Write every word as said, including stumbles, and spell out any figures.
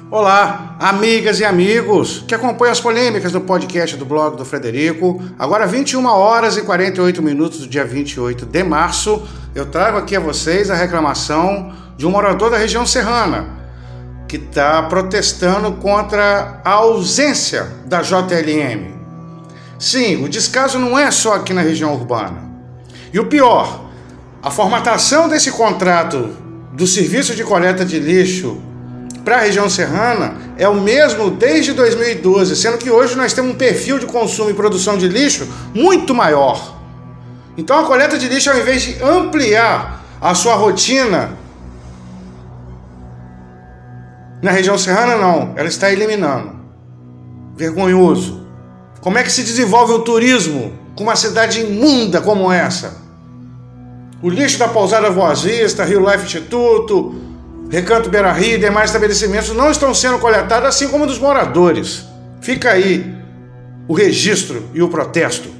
Olá, amigas e amigos que acompanham as polêmicas do podcast do blog do Frederico. Agora vinte e uma horas e quarenta e oito minutos do dia vinte e oito de março, eu trago aqui a vocês a reclamação de um morador da região serrana que está protestando contra a ausência da J L M. Sim, o descaso não é só aqui na região urbana. E o pior, a formatação desse contrato do serviço de coleta de lixo para a região serrana é o mesmo desde dois mil e doze, sendo que hoje nós temos um perfil de consumo e produção de lixo muito maior. Então a coleta de lixo, ao invés de ampliar a sua rotina na região serrana, não, ela está eliminando. Vergonhoso. Como é que se desenvolve o turismo com uma cidade imunda como essa? O lixo da Pousada Boas Vista, Rio Life Instituto, Recanto Beira Rio e demais estabelecimentos não estão sendo coletados, assim como dos moradores. Fica aí o registro e o protesto.